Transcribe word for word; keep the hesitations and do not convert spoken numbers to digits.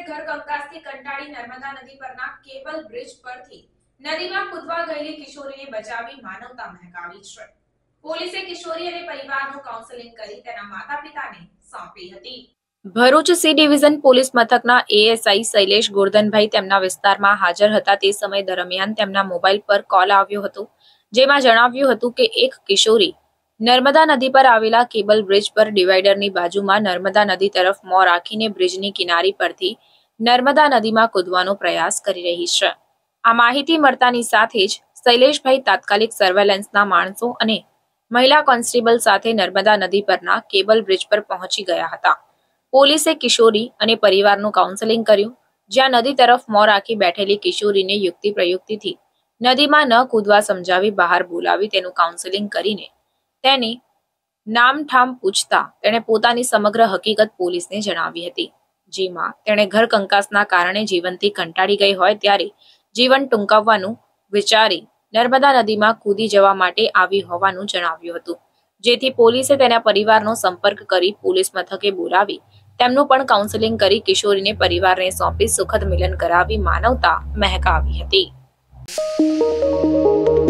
ઘર કંકાસથી કંટાળી નર્મદા નદી પરના કેબલ બ્રિજ પરથી નદીમાં કૂદવા ગયેલી કિશોરીને બચાવી માનવતા મહેકાવી છે. પોલીસે કિશોરી અને પરિવારનું કાઉન્સેલિંગ કરી તેના માતા-પિતાને સોંપી હતી. ભરૂચ સી ડિવિઝન પોલીસ મથકના એએસઆઈ શૈલેષ ગોરધનભાઈ તેમના વિસ્તારમાં હાજર હતા. તે સમય દરમિયાન તેમના મોબાઈલ પર કોલ આવ્યો હતો, જેમાં જણાવ્યું હતું કે એક કિશોરી નર્મદા નદી પર આવેલા કેબલ બ્રિજ પર ડિવાઈડરની બાજુમાં નર્મદા નદી તરફ મોં રાખીને બ્રિજની કિનારી પરથી નર્મદા નદીમાં કૂદવાનો પ્રયાસ કરી રહી છે. આ માહિતી મળતાની સાથે જ શૈલેષભાઈ તાત્કાલિક સર્વેલન્સના માણસો અને મહિલા કોન્સ્ટેબલ સાથે નર્મદા નદી પરના કેબલ બ્રિજ પર પહોંચી ગયા હતા. પોલીસે કિશોરી અને પરિવારનું કાઉન્સેલિંગ કર્યું, જ્યાં નદી તરફ મોં રાખી બેઠેલી કિશોરીને યુક્તિ પ્રયુક્તિથી નદીમાં ન કૂદવા સમજાવી બહાર બોલાવી તેનું કાઉન્સેલિંગ કરીને તેની નામઠામ પૂછતા તેણે પોતાની સમગ્ર હકીકત પોલીસને જણાવી હતી, જેમાં તેણે ઘર કંકાસના કારણે જીવનથી કંટાળી ગઈ હોય ત્યારે જીવન ટૂંકાવવાનું વિચારી નર્મદા નદીમાં કૂદી જવા માટે આવી હોવાનું જણાવ્યું હતું. જેથી પોલીસે તેના પરિવારનો સંપર્ક કરી પોલીસ મથકે બોલાવી તેમનું પણ કાઉન્સેલિંગ કરી કિશોરીને પરિવારને સોંપી સુખદ મિલન કરાવી માનવતા મહેકાવી હતી.